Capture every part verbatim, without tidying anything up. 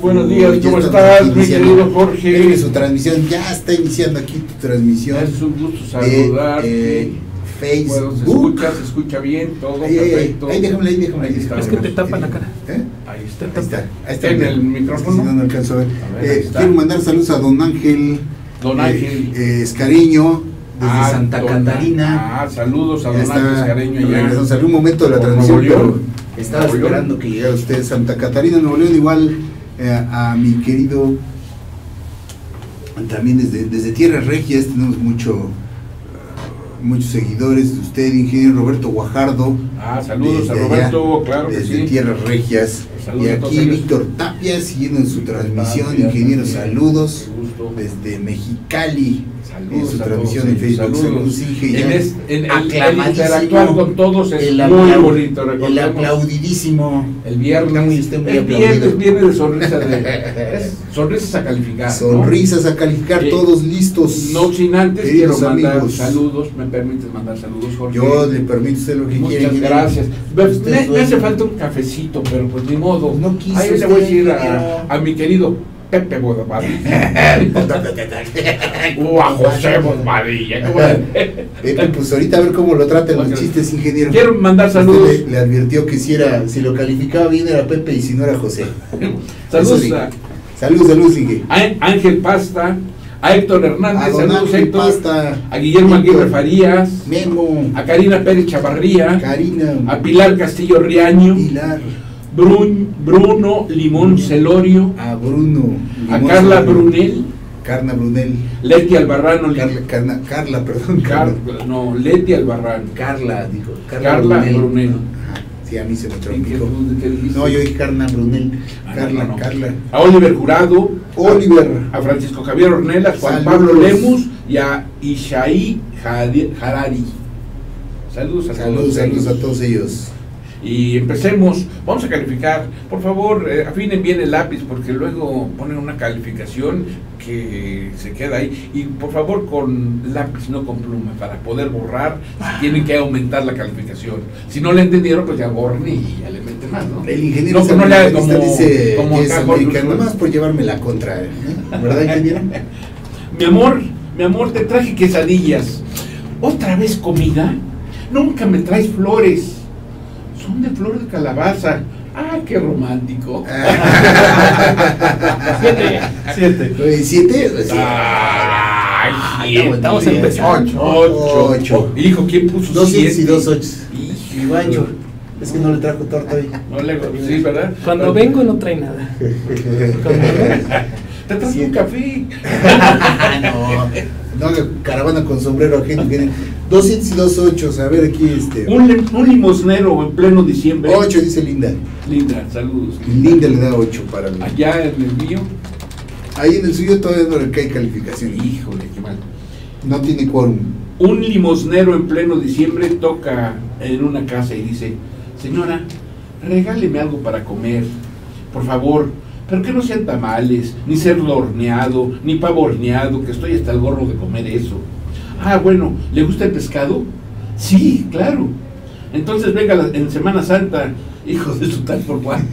buenos días, ¿cómo ya estás, mi querido Jorge? Su transmisión, ya está iniciando aquí tu transmisión. Es un gusto saludarte. De, eh, Facebook. Bueno, se escucha, se escucha bien, todo ahí, perfecto. Ahí, déjame, ahí, déjame. Ahí está, es que te tapa la cara. ¿Eh? Ahí está. Ahí está. Ahí está. En el micrófono. Si no, no alcanzo a ver. A ver, eh, quiero mandar saludos a don Ángel. Don Ángel. Eh, eh, Escariño, desde ah, Santa don, Catarina. Ah, saludos a Ya don Ángel está, Escareño allá. nos salió un momento de la Por transmisión, Nuevo pero León. estaba Nuevo esperando León. que llegara usted. Santa Catarina, Nuevo León, igual eh, a mi querido, también desde, desde Tierras Regias tenemos mucho muchos seguidores de usted, ingeniero Roberto Guajardo. Ah, saludos desde a Roberto, allá, claro que desde sí. Tierras Regias. Saludos Y a todos aquí ellos. Víctor Tapia siguiendo en su transmisión, Tapia, ingeniero, también. saludos Gusto. desde Mexicali. Saludos en su a transmisión todos en Facebook. ellos. Saludos, Inge, ya En, es, en el, el aclamadísimo. interactuar con todos es El muy aplau- bonito, El recordemos. aplaudidísimo. El viernes, Está muy- está muy el aplaudido. viernes viene de sonrisa de es sonrisas a calificar. ¿no? Sonrisas a calificar, Eh, todos listos. No sin antes Queridos quiero mandar amigos. saludos, me permites mandar saludos, Jorge. Yo le permito usted lo que Muchas quiera. gracias. Me, Usted me- es me hace dueño. falta un cafecito, pero pues ni modo. No quiso Ahí le usted, voy a decir ingeniero. a, a mi querido Pepe Bodavadilla. o a José Bodavadilla. ¿Cómo le- Pepe, pues ahorita a ver cómo lo tratan los Ok. chistes, ingeniero. Quiero mandar Usted saludos. Le, le advirtió que si, era, si lo calificaba bien era Pepe y si no era José. Saludos Eso a, dije. Saludos, saludos, Inge. a Ángel Pasta, a Héctor Hernández, A don saludos Ángel Héctor, Pasta, a Guillermo Héctor, Aguirre Farías, Memo, a Karina Pérez Chavarría, Karina, a Pilar Castillo Riaño, Pilar, Brun- Bruno Limón Celorio, a Bruno, a Limón Carla Celorio, Brunel, Carla Brunel, Leti Albarrano, Carla, Carla, Carla, perdón, Car- Carla, no, Leti Albarrano, Carla, dijo, Carla Brunel. Ajá, sí, a mí se me ¿Qué- trompicó. qué- qué dijiste? No, yo dije Carla Brunel, Ah, Carla, no, no. Carla, A Oliver Jurado, Oliver, a Francisco Javier Ornelas, Juan Saludos. Pablo Lemus y a Ishaí Jadi- Harari. Saludos a saludos, todos saludos a ellos. todos ellos. Y empecemos, vamos a calificar. Por favor, eh, afinen bien el lápiz porque luego ponen una calificación que se queda ahí. Y por favor con lápiz, no con pluma, para poder borrar si tienen que aumentar la calificación. Si no le entendieron, pues ya borren y ya le meten más, ¿no? El ingeniero No, pues no le haga ambientalista como- dice como que es acá Jorge americano, Cruz. nomás por llevarme la contra, ¿eh? ¿Verdad, ingeniero? Mi amor, mi amor, te traje quesadillas. ¿Otra vez comida? Nunca me traes flores. Son de flor de calabaza. Ah, qué romántico. Siete. Siete. Oye, ¿Siete? Sí. Ay, Estamos- estamos siete. empezando. Ocho. Ocho. Hijo, ¿quién puso Dos siete? siete y dos ochos. Hijo. Y Bancho, es que no le trajo torta hoy. No le sí, ¿verdad? Cuando vengo no trae nada. Cuando vengo, Te traje Siete. un café. no, no, caravana con sombrero ajeno. Vienen dos siete y dos ochos. A ver aquí, este. Un, lim- un limosnero en pleno diciembre. Ocho, dice Linda. Linda, saludos. Linda le da ocho para mí. Allá en el mío. Ahí en el suyo todavía no le cae calificación. Híjole, qué mal. No tiene quórum. Un limosnero en pleno diciembre toca en una casa y dice: señora, regáleme algo para comer, por favor, pero que no sean tamales, ni cerdo horneado, ni pavo horneado, que estoy hasta el gorro de comer eso. Ah, bueno, ¿le gusta el pescado? Sí, claro. Entonces venga la- en Semana Santa, hijo de su tal por cual.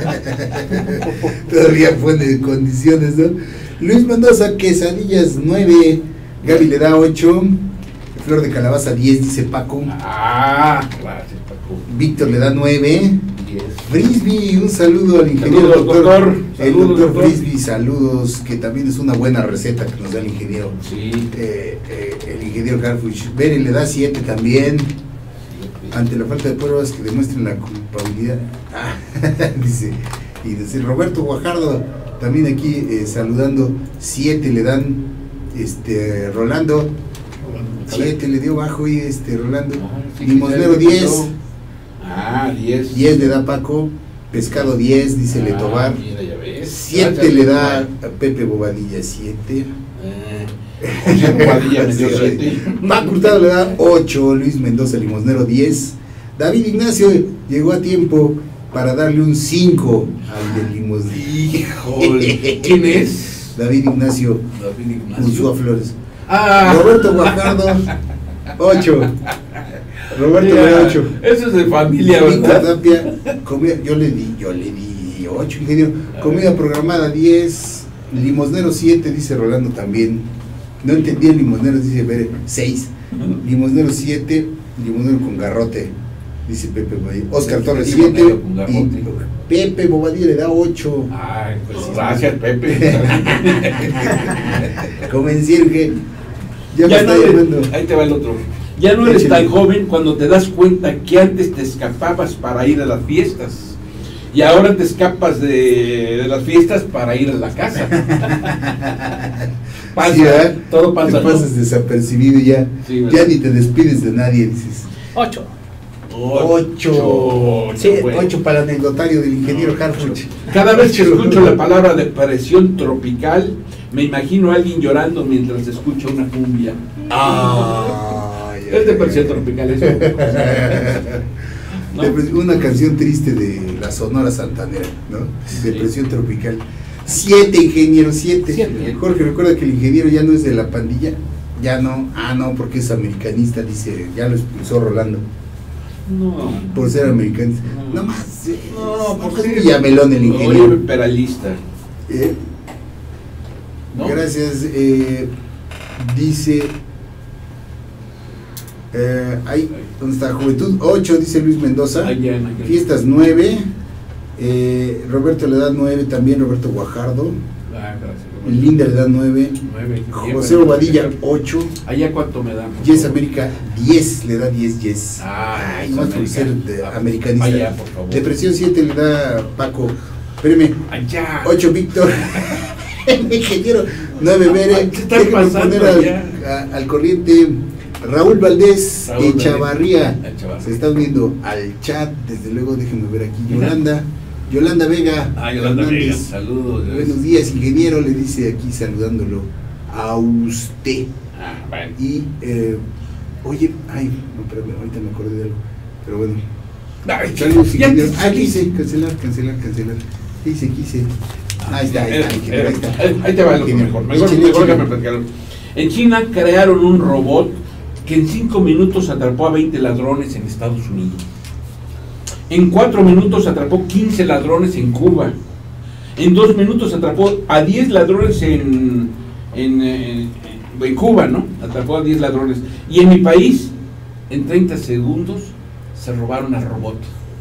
Todavía pone condiciones, ¿no? Luis Mendoza, quesadillas nueve. Gaby le da ocho. Flor de calabaza diez, dice Paco. Ah, gracias, Paco. Víctor le da nueve. Diez. Frisbee, un saludo al ingeniero Saludos, doctor. doctor. El Saludos, doctor doctor. Frisbee, saludos, que también es una buena receta que nos da el ingeniero. Sí. Eh, eh, el ingeniero Harfuch. Bere le da siete también. Ante la falta de pruebas que demuestren la culpabilidad. Ah, dice. Y dice Roberto Guajardo, también aquí eh, saludando. siete le dan este Rolando. siete le dio bajo y este Rolando. Ah, sí, Limosnero sí, sí, diez. sí. Ah, diez. diez le da Paco. Pescado diez, dice Letobar. Mira, ya ves. siete Gracias, le da Letobar. a Pepe Bobadilla, siete. Eh, José Bobadilla me dio siete. Paco Hurtado le da ocho. Luis Mendoza Limosnero diez. David Ignacio llegó a tiempo para darle un cinco al del limosnero. Híjole. ¿Quién es? David Ignacio David Ursúa Ignacio. Flores. Ah. Roberto Guajardo, ocho. Roberto le da ocho. Eso es de familia, Víctor ¿verdad? Tapia, comía- yo le di, yo le di ocho, ingeniero. Comida programada diez, limosnero siete, dice Rolando también. No entendí el limosnero, dice Bere, seis. Limosnero siete, limosnero con garrote, dice Pepe Bobadilla. Oscar Torres siete y Pepe Bobadilla le da ocho. Ay, pues gracias, Pepe. Convencieron que ya, ya me no está eres, llamando. ahí te va el otro. Ya no eres tan joven cuando te das cuenta que antes te escapabas para ir a las fiestas y ahora te escapas de, de las fiestas para ir a la casa. Pasa, Sí, ¿eh? todo pasa. Te pasas ¿no? desapercibido ya. Sí, ya ni te despides de nadie, dices. Ocho. Ocho. Sí, bueno. ocho para el anecdotario del ingeniero Harfuch. Cada vez que escucho la palabra depresión tropical, me imagino a alguien llorando mientras escucha una cumbia. Ah, Es depresión tropical eso. ¿No? Depres- Una canción triste de la Sonora Santanera, ¿no? Sí. Depresión tropical. Siete, ingeniero, siete. Siete. Jorge, recuerda que el ingeniero ya no es de la pandilla. Ya no. Ah, no, porque es americanista, dice. Ya lo expulsó Rolando. No. Por ser americanista. No. No más. eh, No, no, por es ser- Villamelón el Oye, ingeniero. peralista. Eh, ¿No? Gracias. eh, dice. Eh, ahí, ¿dónde está? Juventud ocho, dice Luis Mendoza. Allá en aquel- Fiestas nueve. Eh, Roberto le da nueve también, Roberto Guajardo. Ah, gracias. Linda le da nueve. Nueve. José Bobadilla ocho. ¿Allá cuánto me dan? Yes América diez, le da diez Yes. Ah, Ay, es más por América. ser de- Ah, americanista. allá, por favor. Depresión siete le da Paco. Espérame. Allá. ocho Víctor. El ingeniero. nueve Bere. ¿Qué está Déjame pasando poner al, allá? a- al corriente. Raúl Valdés Raúl de Valdés. Chavarría. Echavarría. Se está uniendo al chat. Desde luego, déjenme ver aquí. Yolanda. Yolanda Vega. Ah, Yolanda Hernández. Vega, saludos. Buenos días, ingeniero. Le dice aquí saludándolo a usted. Ah, bueno. Y, eh, oye, ay, no, espérame, ahorita me acordé de algo. Pero bueno. Ay, Saludos, ya ingeniero. te- Ah, ¿qué hice? Cancelar, cancelar, cancelar. ¿Qué hice? ¿Qué hice? Ahí está, ahí está, Eh, ingeniero, ahí eh, está. Ahí te va lo que Ingeniero. mejor. Mejor, Échale, mejor échale. que me platicaron. En China crearon un robot que en cinco minutos atrapó a veinte ladrones en Estados Unidos. En cuatro minutos atrapó quince ladrones en Cuba. En dos minutos atrapó a diez ladrones en, en, eh, en Cuba, ¿no? Atrapó a diez ladrones. Y en mi país, en treinta segundos, se robaron al robot.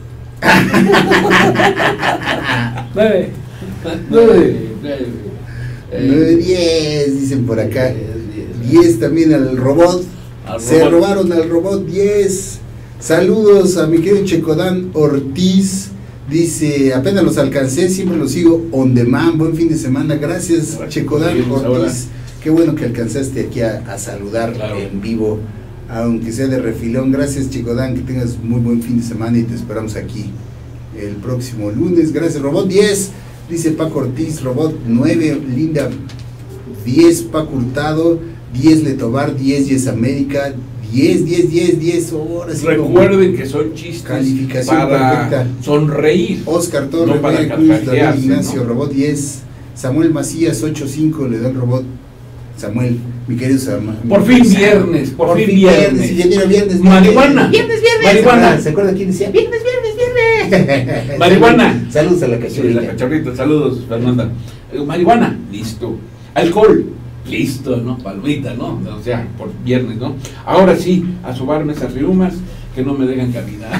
Nueve. Nueve, nueve. nueve diez, dicen por acá. Diez, diez. diez también al robot. Al Se robot. robaron al robot diez. Saludos a mi querido Checodán Ortiz. Dice, apenas los alcancé, siempre los sigo on demand. Buen fin de semana. Gracias, Gracias, Checodán bien, ahora. Ortiz. Qué bueno que alcanzaste aquí a, a saludar Claro. en vivo, aunque sea de refilón. Gracias, Checodán, que tengas muy buen fin de semana y te esperamos aquí el próximo lunes. Gracias, Robot diez, dice Paco Ortiz. Robot nueve, Linda diez, Paco Hurtado diez, Letobar diez, Yes América diez, diez, diez, diez horas. Recuerden que son chistes Calificación para perfecta. sonreír. Oscar Torres, No para María Cruz, David carcajearse, Ignacio, ¿no? Robot diez, Samuel Macías ocho cinco, le da el robot. Samuel, mi querido Samuel. Por fin viernes, por, fin viernes. ingeniero, viernes. Marihuana. Viernes, viernes. Marihuana. ¿Se acuerda quién decía? Viernes, viernes, viernes. Marihuana. Saludos a la Sí, cachorrita. la cachorrita, saludos, Fernanda. Eh, Marihuana, listo. Alcohol, listo, ¿no? Palmita, ¿no? O sea, por viernes, ¿no? Ahora sí, a sobarme esas riumas que no me dejan caminar.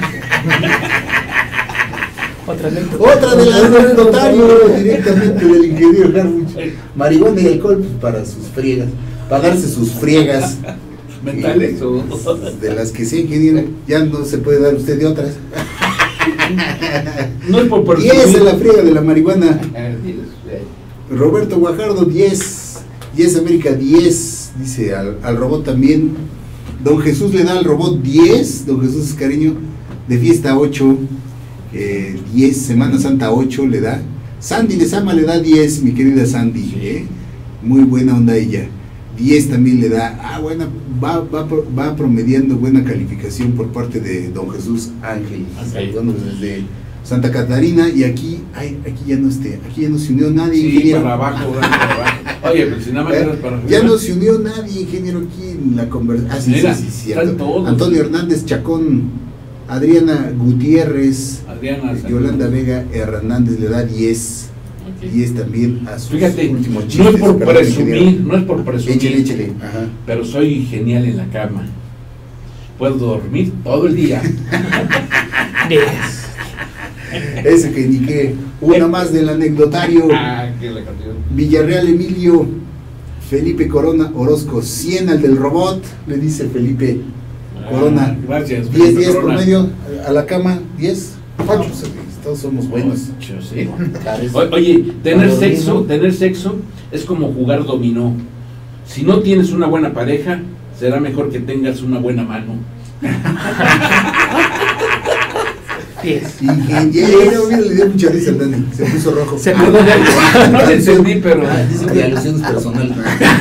Otra anécdota. Otra de las del notario, directamente del ingeniero Harfuch. Marihuana y alcohol, pues para sus friegas, para darse sus friegas. ¿Mentales o...? De las que sí, ingeniero, ya no se puede dar usted de otras. No es por diez en la friega de la marihuana. Eh, Roberto Guajardo, diez. diez América, diez. Dice al, al robot también. Don Jesús le da al robot diez. Don Jesús Cariño, de fiesta ocho. Eh, diez, Semana Santa ocho le da. Sandy Lezama le da diez, mi querida Sandy. ¿eh? Muy buena onda ella. diez también le da. Ah, buena, va, va, va promediando buena calificación por parte de don Jesús Ángel. Ok. Saludándonos desde Santa Catarina. Y aquí, ay, aquí ya no esté, aquí ya no se unió nadie, Sí, ingeniero. para abajo, para abajo. Oye, pero si nada más ¿Eh? eras para arriba. Ya no se unió nadie, ingeniero, aquí en la conversación. Ah, sí, Mira, sí, sí, están cierto. todos. Antonio Hernández Chacón. Adriana Gutiérrez, Adriana. Yolanda Vega Hernández le da diez. Okay. diez también a sus Fíjate, últimos no chistes. es por perdón, presumir, ingeniero. no es por presumir, Échale, échale. Ajá. pero soy genial en la cama. Puedo dormir todo el día. Ese que indiqué. Una más del anecdotario. Ah, que la canción. Villarreal Emilio, Felipe Corona Orozco, cien al del robot, le dice Felipe Corona. Ah, gracias. diez, Felipe diez Corona. promedio, a la cama, diez, ocho, todos somos buenos. Ocho, sí. O- Oye, tener sexo, tener sexo es como jugar dominó. Si no tienes una buena pareja, será mejor que tengas una buena mano. diez. Ingeniero, mira, le dio mucha risa al Dani, se puso rojo. Se acordó de algo. No le entendí, pero. Ah, dice que alusiones personales.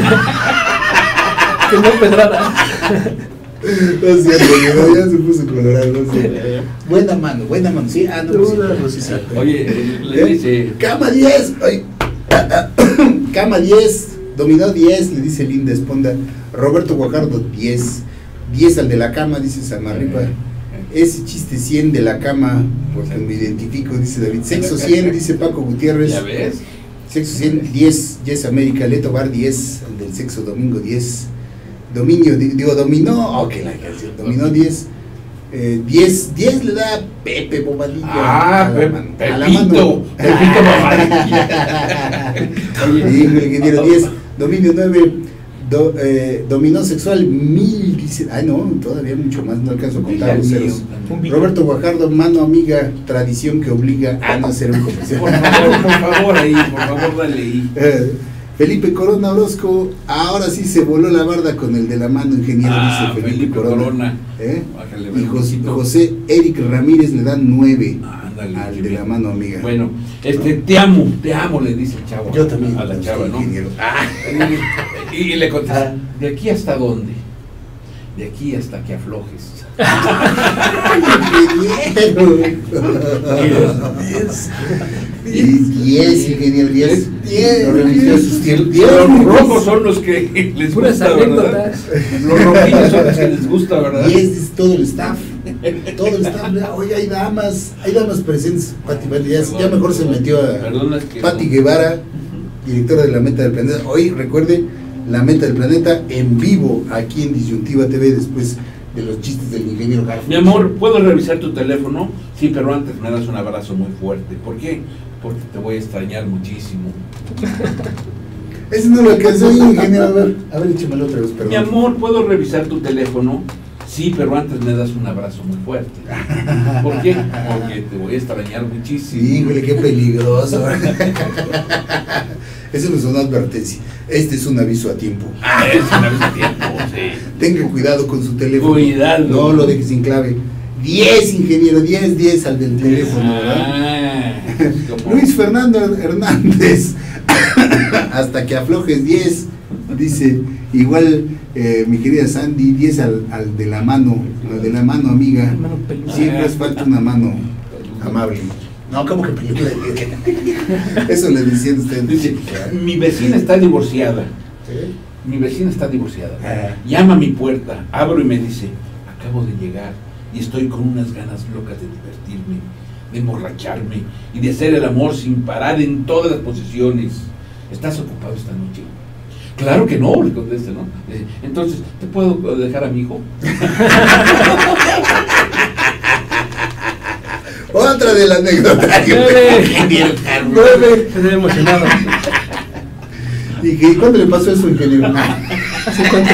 Que no pedrada. No es cierto, ¿no? Ya se puso colorado, no sé. Buena mano, buena mano, sí, ah, no, pues sí, pues sí, sí. Oye, eh, le dice. Cama diez, ay, cama diez, dominó diez, le dice Linda Esponda. Roberto Guajardo diez, diez al de la cama, dice Samarripa. Ese chiste cien de la cama, porque me identifico, dice David. Sexo cien, dice Paco Gutiérrez. ¿Ya ves? Sexo cien, diez, Yes América, Leto Bar diez, el del sexo domingo diez. Dominio, di- digo, dominó, ok, la canción, dominó diez. Eh, diez, diez le da Pepe Bobadilla. Ah, a la Pe- mano, a la Pepito, mano. Pepito Bobadilla. Oye, híjole, ingeniero, diez, dominio nueve, do, eh, dominó sexual mil, dice, ay no, todavía mucho más, no alcanzo a contar los ceros. Un billón. Roberto Guajardo, mano amiga, tradición que obliga a no hacer un comercial. Por favor, por favor, ahí, por favor, dale ahí. Eh, Felipe Corona Orozco, ahora sí se voló la barda con el de la mano, ingeniero, Ah, dice Felipe, Felipe Corona. Corona. ¿Eh? Bájale, Y José, poquito. José Eric Ramírez le dan nueve Ándale, al qué de bien. la mano amiga. Bueno, este, te amo, te amo, le dice el chavo. Yo también, A la usted, chava, ¿no? ingeniero. Ah, Y, y le contesta, Ah. ¿de aquí hasta dónde? De aquí hasta que aflojes. diez. diez, ingeniero, diez. diez. Lo remitió a sus tiempos. Los rojos son los que les Puras gusta, ¿verdad? anécdotas. Los rojillos son los que les gusta, ¿verdad? diez dice todo el staff. Todo el staff. Oye, hay damas, hay damas presentes. Pati, Pati, ya, ya mejor se metió a Perdona, es que Pati no. Guevara, directora de La Meta del Planeta. Hoy, recuerde, La Meta del Planeta en vivo aquí en Disyuntiva T V después de los chistes del ingeniero Garfield. Mi amor, ¿puedo revisar tu teléfono? Sí, pero antes me das un abrazo muy fuerte. ¿Por qué? Porque te voy a extrañar muchísimo. Ese no lo alcanzó, ingeniero. A ver, a ver, échamelo otra vez, perdón. Mi amor, ¿puedo revisar tu teléfono? Sí, pero antes me das un abrazo muy fuerte. ¿Por qué? Porque te voy a extrañar muchísimo. Híjole, qué peligroso. Eso no es una advertencia. Este es un aviso a tiempo. Ah, es una vez a tiempo, sí. Tenga cuidado con su teléfono. Cuidado. No lo deje sin clave. diez, ingeniero, diez, diez al del teléfono, ¿verdad? Ah, es como- Luis Fernando Hernández. Hasta que aflojes diez. Dice, igual eh, mi querida Sandy, diez al, al de la mano, al de la mano amiga. Mano peluda. Siempre hace falta una mano amable. No, ¿cómo que peluda? Eso le decían ustedes. Dice, mi vecina está divorciada. ¿Sí? Mi vecina está divorciada. Ah. Llama a mi puerta, abro y me dice, acabo de llegar y estoy con unas ganas locas de divertirme, de emborracharme y de hacer el amor sin parar en todas las posiciones. ¿Estás ocupado esta noche? Claro que no, le contesta, ¿no? Eh, Entonces, ¿te puedo dejar a mi hijo? Otra del anecdotario. Nueve. Nueve. Estoy emocionado. ¿Y qué, cuándo le pasó eso, ingeniero? ¿Hace cuánto?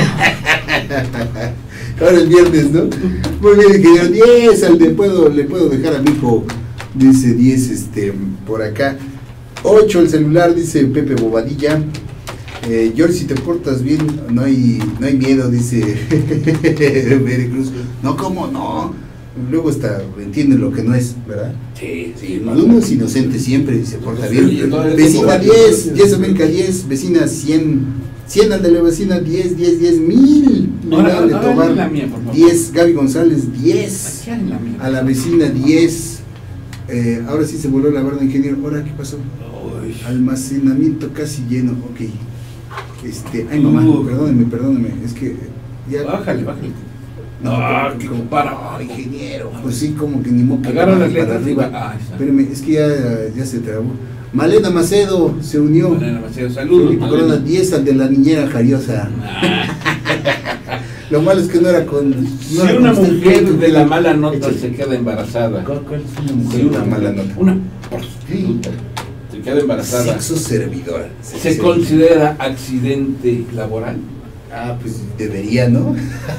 Ahora el viernes, ¿no? Muy bien, ingeniero. diez al de puedo, le puedo dejar a mi hijo. Dice diez, este, por acá. ocho el celular, dice Pepe Bobadilla. Eh, George, si te portas bien, no hay, no hay miedo, dice Veracruz. No, ¿cómo? No. Luego hasta entienden lo que no es, ¿verdad? Sí, sí. Uno es inocente siempre y se porta bien. Sí, todavía Vecina tengo- diez, Yes América diez, vecina cien, cien al de la vecina diez, diez, diez, mil. Ahora, Mira, de ahora Tobar, la mía, por favor. diez, Gaby González, diez. Aquí hay la mía. A la vecina diez. Eh, ahora sí se voló la barda, ingeniero. Ahora, ¿qué pasó? Uy. Almacenamiento casi lleno, ok. Este, ay mamá, Uh. perdóneme, perdóneme, es que ya Bájale, bájale. Ah, qué como- para. Ah, ingeniero. Pues sí, como que ni modo que Agarra le las baje para letras arriba. arriba. Ah, está. Espérame, es que ya, ya se trabó. Malena Macedo se unió. Malena Macedo, saludos. Felipe Malena. Corona, diez al de la niñera jariosa. Ah. Lo malo es que no era con. Si No era una con usted, mujer que- de la mala nota Échale. se queda embarazada, ¿Cuál, cuál es una mujer si de una la mala nota? Una prostituta se queda embarazada, Sexo servidor. ¿se considera accidente laboral? Ah, pues debería, ¿no?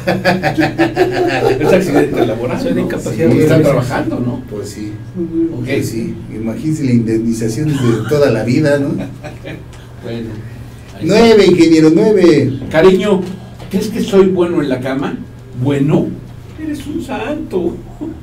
Es accidente laboral. Soy de ¿no? incapacidad Porque de está servicios. trabajando, ¿no? Pues sí. Ok. Pues sí. Imagínense la indemnización de toda la vida, ¿no? Bueno. ahí está. Nueve, ingeniero, nueve. Cariño, ¿crees que soy bueno en la cama? Bueno, eres un santo.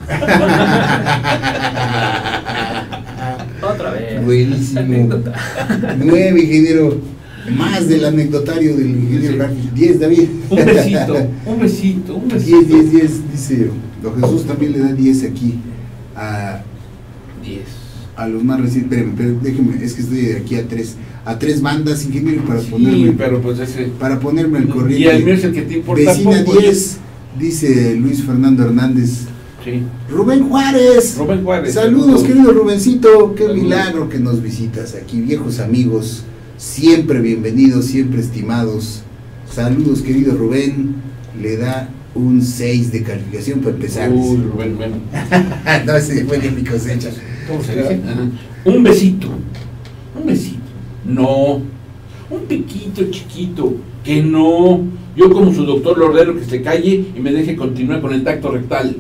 Otra vez. Buenísimo. Anécdota. Nueve, ingeniero. Más del anecdotario del ingeniero Sí. Garfield. Diez, David. Un besito, un besito, un besito. Diez, diez, diez. Dice, don Jesús también le da diez aquí a, Diez. a los más recientes. Espérenme, espérenme, déjenme, es que estoy aquí a tres. A tres bandas, ingeniero, para Sí, ponerme. pero pues ese. Para ponerme al corriente. Y al mío es el que te importa Vecina poco. diez, dice Luis Fernando Hernández. Sí. Rubén Juárez. Rubén Juárez. Saludos, querido Rubencito. Qué Saludos. milagro que nos visitas aquí, viejos amigos. Siempre bienvenidos, siempre estimados. Saludos, querido Rubén. Le da un seis de calificación para empezar. Uy, dice. Rubén, bueno. No, ese fue de mi cosecha. ¿Cómo se dice? Ajá. Un besito. Un besito. No. Un piquito chiquito. Que no. Yo como su doctor le ordeno que se calle y me deje continuar con el tacto rectal.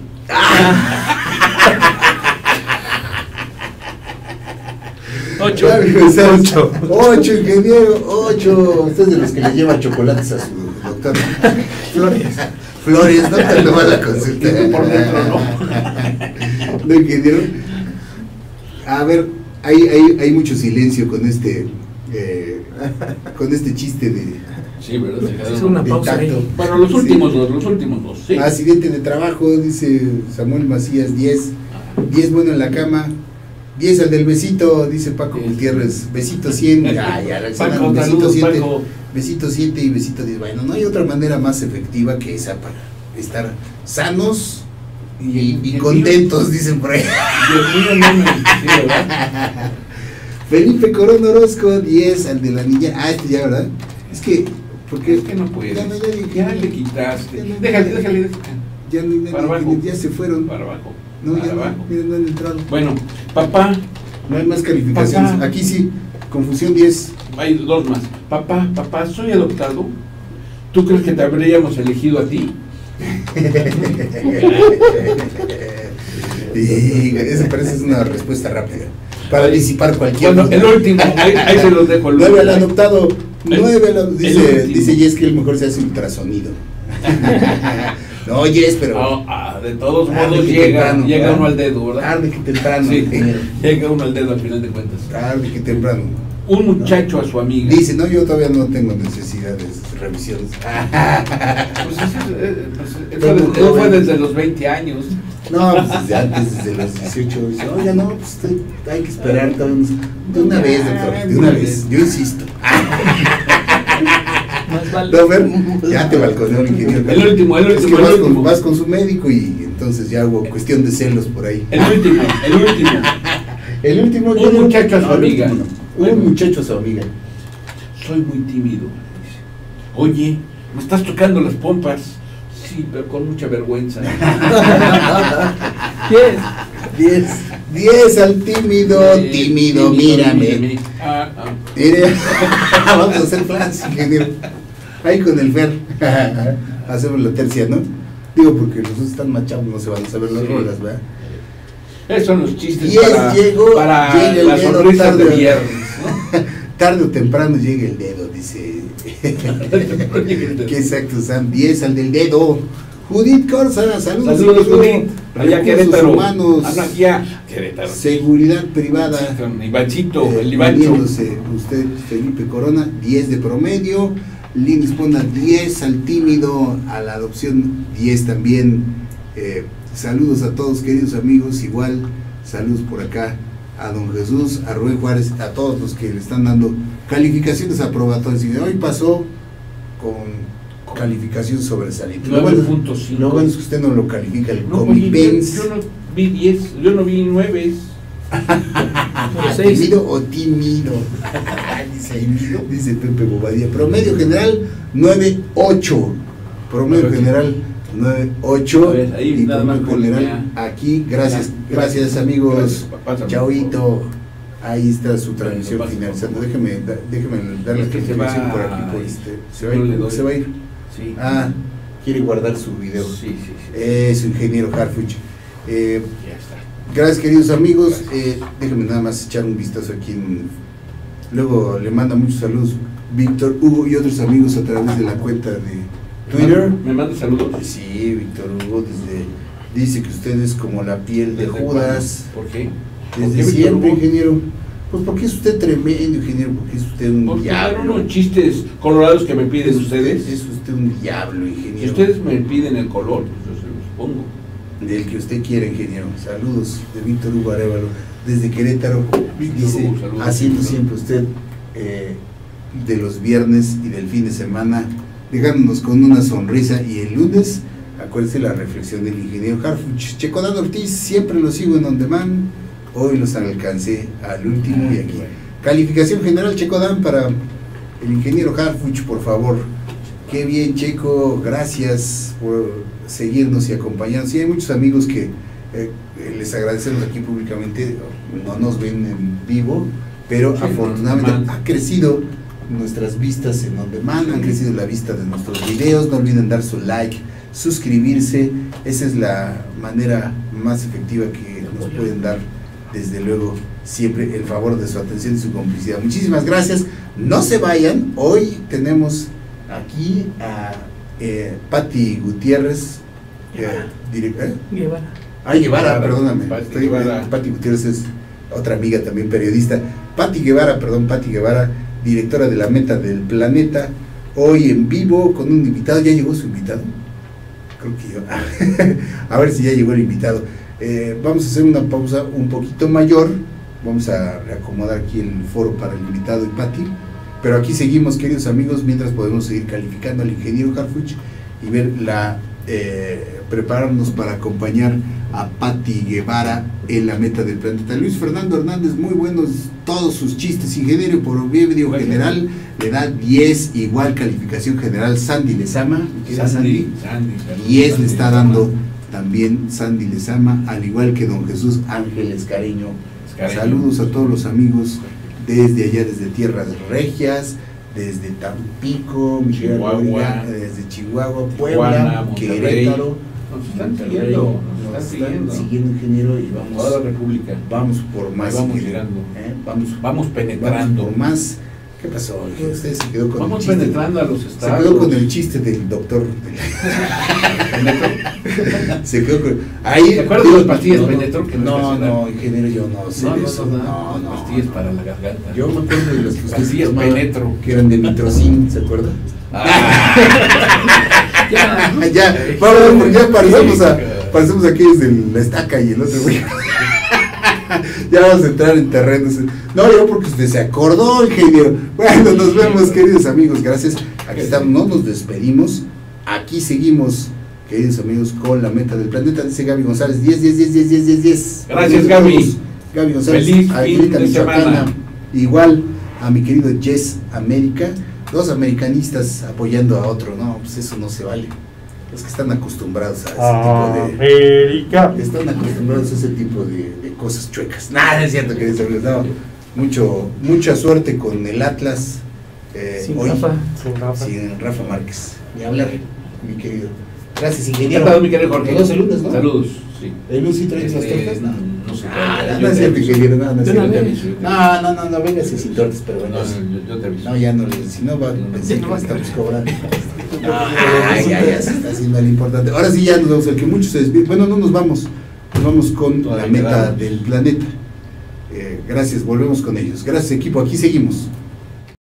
Ocho. Ocho. Ocho, ingeniero. Ocho. Usted es de los que le lleva chocolates a su doctor. Flores. Flores, ¿no? Cuando va a la consulta. Por dentro, ¿no? No, ingeniero. A ver, hay, hay, hay mucho silencio con este eh, con este chiste de, Sí, ¿verdad? Se quedaron- Es una de pausa tacto. ahí. Bueno, los Sí. últimos dos, los últimos dos, sí. Accidente de trabajo, dice Samuel Macías, diez. diez bueno en la cama. diez al del besito, dice Paco Sí. Gutiérrez. Besito cien. Ay, Alexander, Paco, besito saludos, siete. Paco. Besito siete y besito diez. Bueno, no hay otra manera más efectiva que esa para estar sanos y, y y el contentos, dicen por ahí. Dios mío, no me sí, ¿verdad? Felipe Corona Orozco, diez al de la niña. Ah, este ya, ¿verdad? Es que, porque Es que no puedes. Ya, no, ya dije. Ya le quitaste. Ya no- Déjale, déjale, déjale. ya, no hay nadie, Para abajo. ya se fueron. Para abajo. No, para ya no, abajo. miren, no han entrado. Bueno, papá, No hay más calificaciones. Papá. Aquí sí, confusión diez. hay dos más. Papá, papá, soy adoptado. ¿Tú crees que te habríamos elegido a ti? Y esa parece es una respuesta rápida. Para disipar cualquier Bueno, duda. el último, ahí, ahí se los dejo. el Nueve al último. adoptado. Nueve al adoptado. Dice, último. dice Jess que el mejor se hace ultrasonido. No, Jess, pero. No, ah, de todos Tarde modos que llega, temprano, llega ¿verdad? uno al dedo, ¿verdad? Tarde que temprano. Sí, ingeniero. llega uno al dedo al final de cuentas. Tarde que temprano. Un muchacho a su amiga. Dice, no, yo todavía no tengo necesidad de revisiones. Pues, ese- eh, pues, eso de- eso fue desde los veinte años. No, pues desde antes, desde los dieciocho. Dice, oye, no, pues estoy- hay que esperar todo un- de una vez, doctor, de una vez. Yo insisto. Más vale. No, ver, ya te balconeó el ingeniero. El último, el Es que último, el vas, último. Con, vas con su médico y entonces ya hubo cuestión de celos por ahí. El último, el último. El último. Un muchacho a su No, el amiga. último no. Un muchacho a su amiga. Soy muy tímido. Dice. Oye, me estás tocando las pompas. Sí, pero con mucha vergüenza. Diez. Diez. Diez al tímido, Eh, tímido, mírame. Ah, ah. Mire, vamos a hacer plans, ingeniero. Ahí con el Fer. Hacemos la tercia, ¿no? Digo, porque los dos están machados, no se van a saber las Sí. rolas, ¿verdad? Esos son los chistes Diez para, llegó, para llega el las dedo sonrisas de tarde. viernes. ¿no? Tarde o temprano llega el dedo, dice. Qué exacto, Sam. Diez al del dedo. Judith Corsa, saludos. Saludos, amigo. Judith. Allá Recursos Querétaro. humanos, Ah, no, aquí a Querétaro. seguridad privada. Sí, con Ivancito, Eh, el Ivancho. uniéndose usted, Felipe Corona, diez de promedio. Lin Esponda, diez al tímido, a la adopción, diez también. Eh, saludos a todos, queridos amigos. Igual, saludos por acá a don Jesús, a Rubén Juárez, a todos los que le están dando calificaciones aprobatorias. Y de hoy pasó con calificación sobresaliente. Lo nueve bueno, punto cinco. lo bueno es que usted no lo califica el No, Comipens. yo, yo no vi diez, yo no vi nueve. ¿Tímido o tímido? dice, dice Pepe Bobadilla. Promedio general nueve ocho. Promedio nueve ocho. General nueve ocho. A ver, ahí Y nada más promedio general ya. aquí. Gracias, Ya, gracias, gracias. amigos. Gracias, pásame, Chauito. Ahí está su transmisión Bueno, pásame, finalizando. por favor. Déjeme, da- déjeme dar la Es que se calificación va- por aquí. Por este. Se va, a no le ir, doy. se va a ir. Sí. Ah, quiere guardar su video. Sí, sí, sí. Es ingeniero Harfuch. Eh, Ya está. Gracias, queridos amigos. Eh, déjenme nada más echar un vistazo aquí. En... Luego le manda muchos saludos Víctor Hugo y otros amigos a través de la cuenta de Twitter. ¿Me manda saludos? Sí, Víctor Hugo desde, dice que usted es como la piel de ¿Desde Judas. cuándo? ¿Por qué? ¿Por Desde qué, Víctor siempre, Hugo? ingeniero. Pues porque es usted tremendo, ingeniero. Porque es usted un Porque eran diablo. unos chistes colorados que me piden Es ustedes. Es usted un diablo, Si ingeniero. ustedes me piden el color, pues yo se los pongo. Del que usted quiera, ingeniero. Saludos de Víctor Hugo Arévalo, desde Querétaro. Víctor Dice, Hugo, saludos, haciendo Víctor. siempre usted eh, de los viernes y del fin de semana, dejándonos con una sonrisa. Y el lunes, acuérdese la reflexión del ingeniero Harfuch. Checodán Ortiz, siempre lo sigo en on demand. Hoy los alcancé al último y aquí. Calificación general, Checodán, para el ingeniero Harfuch, por favor. Qué bien, Checo, gracias por seguirnos y acompañarnos. Y hay muchos amigos que eh, les agradecemos aquí públicamente, no nos ven en vivo, pero Sí, afortunadamente on demand. ha crecido nuestras vistas en on demand, han crecido la vista de nuestros videos. No olviden dar su like, suscribirse, esa es la manera más efectiva que nos pueden dar, desde luego, siempre el favor de su atención y su complicidad. Muchísimas gracias, no se vayan, hoy tenemos aquí a eh, Pati Gutiérrez, eh, direc- ¿eh? Guevara. Ay, Guevara, Guevara, perdóname. Pati Estoy- Guevara. Pati Gutiérrez es otra amiga también periodista. Pati Guevara, perdón, Pati Guevara, directora de La Meta del Planeta, hoy en vivo con un invitado. ¿Ya llegó su invitado? Creo que yo. A ver si ya llegó el invitado. Eh, vamos a hacer una pausa un poquito mayor. Vamos a reacomodar aquí el foro para el invitado y Pati. Pero aquí seguimos, queridos amigos, mientras podemos seguir calificando al ingeniero Harfuch y ver la eh, prepararnos para acompañar a Pati Guevara en La Meta del Planeta. Luis Fernando Hernández, muy buenos todos sus chistes, ingeniero, por video Gracias. general le da diez, igual calificación general. Sandy Lezama, mi querida Sandy, Sandy, saludos, diez le Sandy, está Lezama. dando también Sandy Lezama, al igual que don Jesús Ángeles Cariño. Cariño. Saludos a todos los amigos desde allá, desde Tierras Regias, desde Tampico, mi querida Chihuahua. Gloria, desde Chihuahua, Puebla, Tijuana, Monterrey. Querétaro. Nos están Monterrey, siguiendo, nos nos están están siguiendo. siguiendo, ingeniero, y Toda vamos, la República. vamos por más. Ahí vamos ingeniero. llegando. ¿Eh? Vamos, Vamos vamos penetrando. por más. ¿Qué pasó? ingeniero? Usted se quedó con Vamos el chiste. penetrando a los Se estados. quedó con el chiste del doctor. Se quedó con. Ahí, ¿Te acuerdas de las pastillas Penetro que nos No, hacían? no, ingeniero, yo no sé No, de no, eso. no, No, no, pastillas no. para la garganta. Yo me acuerdo de las que usted Pastillas tomaba, Penetro. que eran de nitrocin, ¿se acuerda? Ah. Ya, ¿no? ya, vamos, porque ya parecemos, a, parecemos aquí desde la estaca y el otro güey. Ya vamos a entrar en terrenos. No, yo porque usted se acordó, ingeniero. Bueno, nos vemos, queridos amigos. Gracias. Aquí estamos, no nos despedimos. Aquí seguimos, queridos amigos, con La Meta del Planeta. Dice Gaby González, diez, diez, diez, diez, diez, diez, diez. Gracias, Gaby. Gaby González, Feliz Aguilita, fin de Michoacana. semana. Igual a mi querido Jess América. Dos americanistas apoyando a otro. No, pues eso no se vale. Los que están acostumbrados a ese tipo de... América. Están acostumbrados a ese tipo de, de cosas chuecas. Nada, es cierto que les no, mucho, mucha suerte con el Atlas. Eh, Sin hoy, Rafa. Sin Rafa. sin Rafa Márquez. Ni hablar, mi querido. Gracias, Encantado, ingeniero. mi querido Jorge. Todos el lunes, ¿no? Saludos, sí. ¿El lunes sí traes las Este, tortas? No. No sé. Ah, yo no es te cierto, aviso. ingeniero. No, no es De una cierto. vez. No, no, no, no, venga sin tortas, pero bueno. No, yo, yo te aviso. No, ya no, le- si no va a pensar que no le va a estamos creer. cobrando. Ah, ya, ya se está haciendo el importante. Ahora sí ya nos vamos, el que muchos se desvían. Bueno, no nos vamos, nos vamos con Todavía La Meta quedamos. del Planeta. Eh, gracias, volvemos con ellos. Gracias, equipo, aquí seguimos.